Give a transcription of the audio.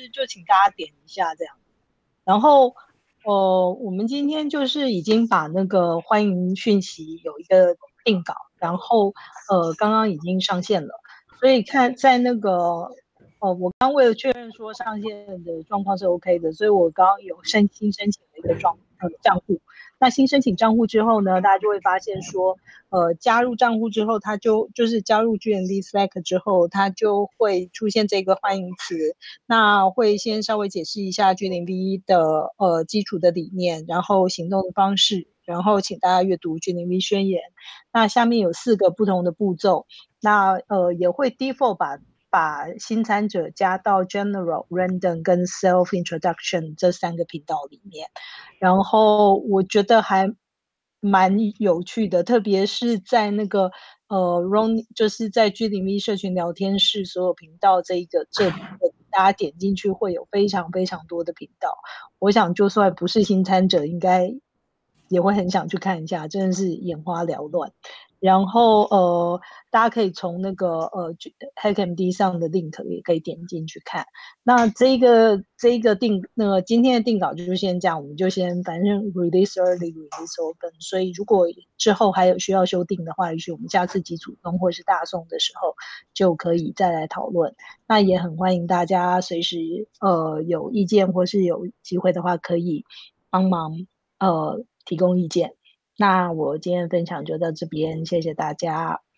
就请大家点一下这样。然后我们今天就是已经把那个欢迎讯息有一个定稿，然后刚刚已经上线了，所以看在那个我刚为了确认说上线的状况是 OK 的，所以我刚刚有新申请了一个账户。那新申请账户之后呢，大家就会发现说，加入账户之后，它就是加入 GNV Slack 之后，它就会出现这个欢迎词。那会先稍微解释一下 G0V 的基础的理念，然后行动的方式，然后请大家阅读 G0V 宣言。那下面有4个不同的步骤，那也会 default 把新参者加到 General、Random 跟 Self Introduction 这3个频道里面。然后我觉得还蛮有趣的，特别是在那个Ron 就是在 G0V 社群聊天室所有频道这部分，大家点进去会有非常非常多的频道。我想就算不是新参者，应该也会很想去看一下，真的是眼花缭乱。然后大家可以从那个HackMD 上的 link 也可以点进去看。那这个那个今天的定稿就是先这样，我们就先反正 release early release open，所以如果之后还有需要修订的话，也许我们下次集组中或是大送的时候就可以再来讨论。那也很欢迎大家随时有意见或是有机会的话，可以帮忙提供意见。那我今天的分享就到这边，谢谢大家。